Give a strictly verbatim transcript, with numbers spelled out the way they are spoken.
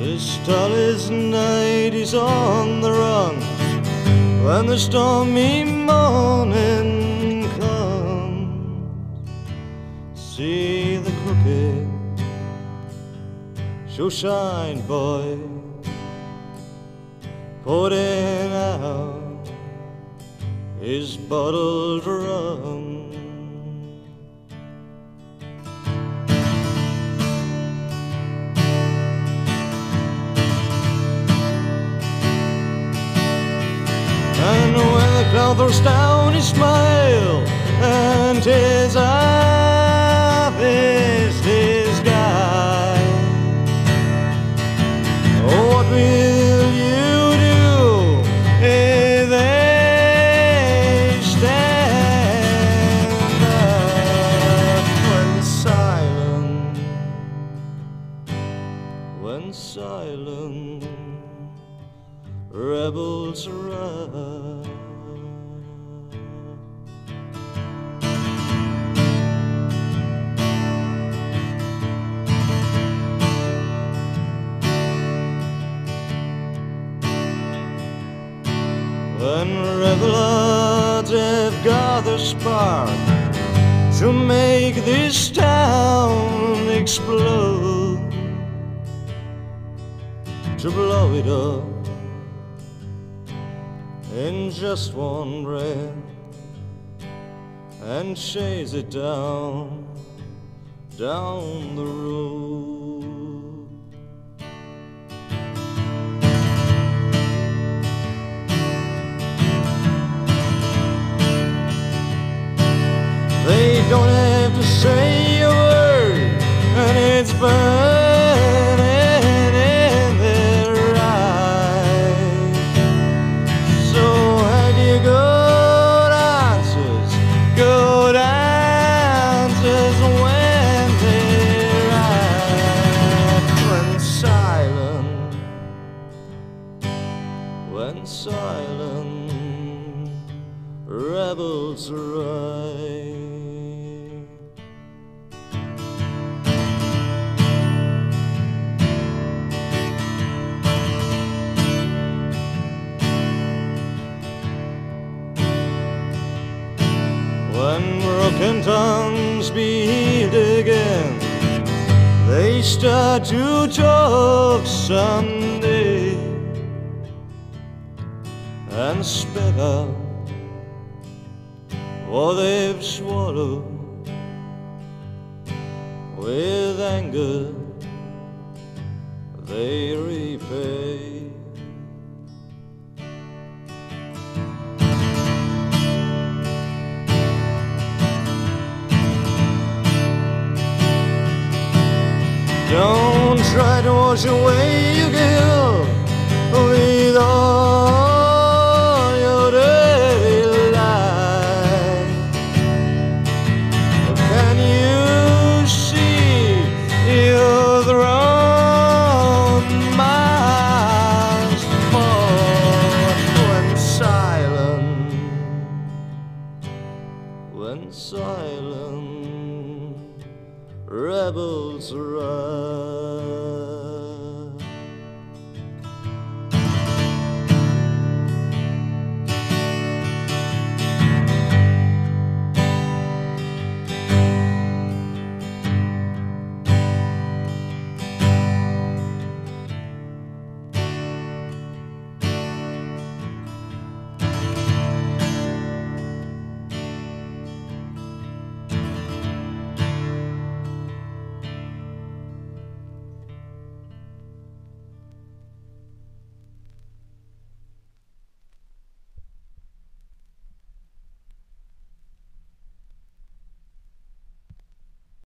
The starless night is on the run when the stormy morning comes. See the crooked show shine boy pouring out his bottled rum. And when the cloud throws down his smile and his up is his guide, what will you do if they stand up when silent, when silent rebels rise? When rebel hearts have gathered spark to make this town explode, to blow it up in just one breath and chase it down, down the road. They don't have to say a word, and it's burning in their eyes. So have you good answers, good answers when they're right. When silent, when silent rebels rise. When broken tongues be healed again, they start to talk someday and spit out what they've swallowed. With anger they repay. Don't try to wash away your guilt with all your dirty lies. Can you see you're thrown miles more? When silent, when silent rebels rise.